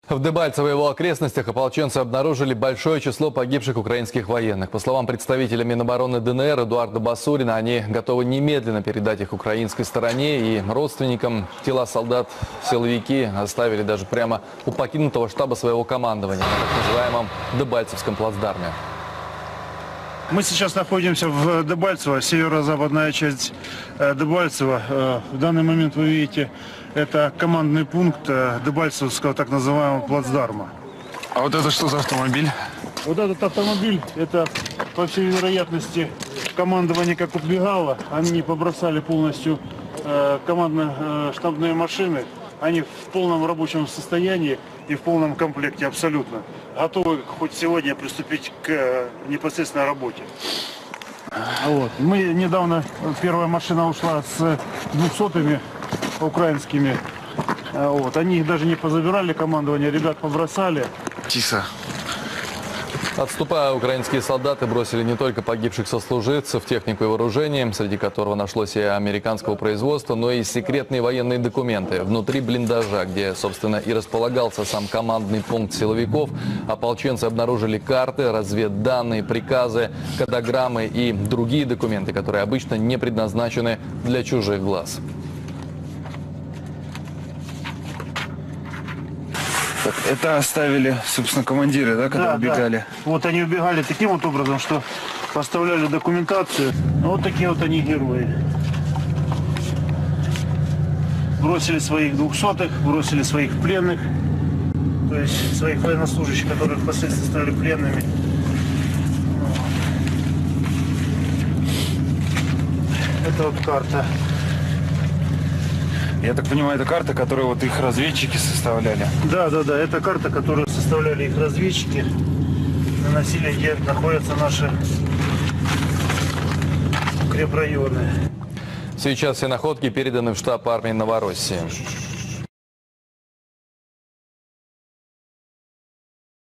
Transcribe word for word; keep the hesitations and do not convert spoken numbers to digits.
В Дебальцево и его окрестностях ополченцы обнаружили большое число погибших украинских военных. По словам представителя Минобороны ДНР Эдуарда Басурина, они готовы немедленно передать их украинской стороне и родственникам. Тела солдат силовики оставили даже прямо у покинутого штаба своего командования на так называемом Дебальцевском плацдарме. Мы сейчас находимся в Дебальцево, северо-западная часть Дебальцева. В данный момент вы видите, это командный пункт Дебальцевского так называемого плацдарма. А вот это что за автомобиль? Вот этот автомобиль, это, по всей вероятности, командование как убегало. Они побросали полностью командно-штабные машины. Они в полном рабочем состоянии и в полном комплекте абсолютно. Готовы хоть сегодня приступить к непосредственной работе. Вот. Мы недавно, первая машина ушла с двухсотыми украинскими. Вот. Они их даже не позабирали, командование, ребят побросали. Тиса. Отступая, украинские солдаты бросили не только погибших сослуживцев, технику и вооружение, среди которого нашлось и американского производства, но и секретные военные документы. Внутри блиндажа, где, собственно, и располагался сам командный пункт силовиков, ополченцы обнаружили карты, разведданные, приказы, кодограммы и другие документы, которые обычно не предназначены для чужих глаз. Это оставили, собственно, командиры, да, когда Да, убегали? Да. Вот они убегали таким вот образом, что поставляли документацию. Вот такие вот они герои. Бросили своих двухсотых, бросили своих пленных, то есть своих военнослужащих, которые впоследствии стали пленными. Это вот карта. Я так понимаю, это карта, которую вот их разведчики составляли. Да, да, да. Это карта, которую составляли их разведчики. Наносили, где находятся наши укрепрайоны. Сейчас все находки переданы в штаб армии Новороссии.